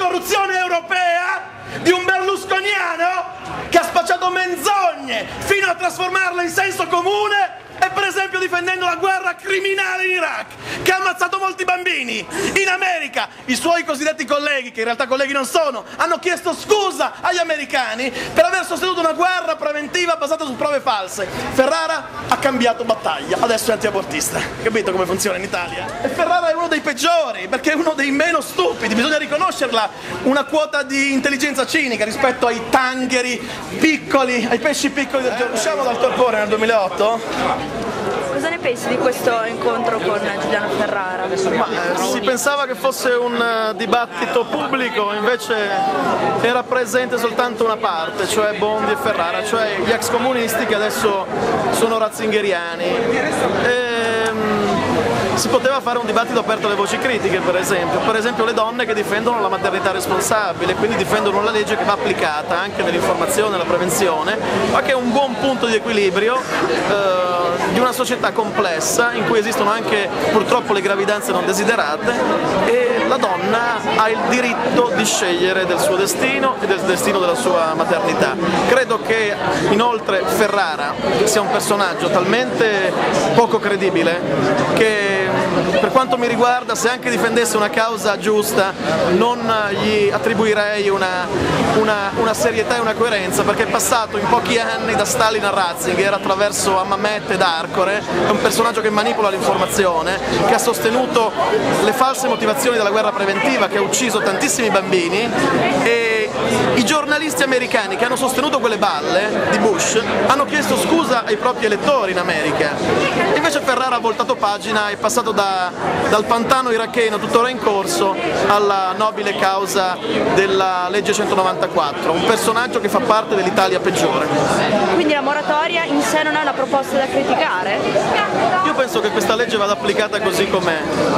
corruzione europea di un berlusconiano che ha spacciato menzogne fino a trasformarle in senso comune e per esempio difendendo la guerra criminale in Iraq, che ha ammazzato molti bambini. In America i suoi cosiddetti colleghi, che in realtà colleghi non sono, hanno chiesto scusa agli americani per aver sostenuto una guerra preventiva basata su prove false. Ferrara ha cambiato battaglia, adesso è antiabortista. Capito come funziona in Italia? E Ferrara è uno dei peggiori, perché è uno dei meno stupidi, bisogna riconoscerla, una quota di intelligenza cinica rispetto ai tangheri piccoli, ai pesci piccoli del giorno. Usciamo dal torpore nel 2008? Cosa ne pensi di questo incontro con Giuliano Ferrara? Si pensava che fosse un dibattito pubblico, invece era presente soltanto una parte, cioè Bondi e Ferrara, cioè gli ex comunisti che adesso sono ratzingeriani. Si poteva fare un dibattito aperto alle voci critiche, per esempio le donne che difendono la maternità responsabile, quindi difendono la legge che va applicata anche nell'informazione e nella prevenzione, ma che è un buon punto di equilibrio di una società complessa in cui esistono anche purtroppo le gravidanze non desiderate e la donna ha il diritto di scegliere del suo destino e del destino della sua maternità. Credo che inoltre Ferrara sia un personaggio talmente poco credibile che per quanto mi riguarda, se anche difendesse una causa giusta, non gli attribuirei una serietà e una coerenza, perché è passato in pochi anni da Stalin a Ratzinger attraverso Hammamet ed Arcore, è un personaggio che manipola l'informazione, che ha sostenuto le false motivazioni della guerra preventiva, che ha ucciso tantissimi bambini, e i giornalisti americani che hanno sostenuto quelle balle di Bush hanno chiesto scusa ai propri elettori in America. Invece Ferrara ha voltato pagina, è passato dal pantano iracheno tuttora in corso alla nobile causa della legge 194, un personaggio che fa parte dell'Italia peggiore. Quindi la moratoria in sé non è una proposta da criticare? Io penso che questa legge vada applicata così com'è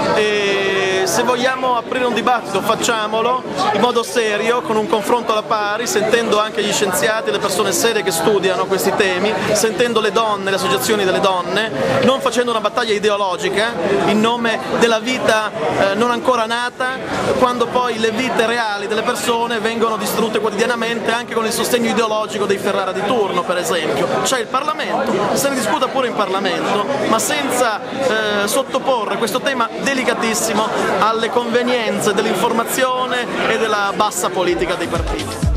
e se vogliamo aprire un dibattito facciamolo in modo serio, con un confronto alla pari, sentendo anche gli scienziati, le persone serie che studiano questi temi, sentendo le donne, le associazioni delle donne, non facendo una battaglia ideologica in nome della vita non ancora nata, quando poi le vite reali delle persone vengono distrutte quotidianamente anche con il sostegno ideologico dei Ferrara di turno, per esempio. C'è il Parlamento, se ne discuta pure in Parlamento, ma senza sottoporre questo tema delicatissimo alle convenienze dell'informazione e della bassa politica dei partiti.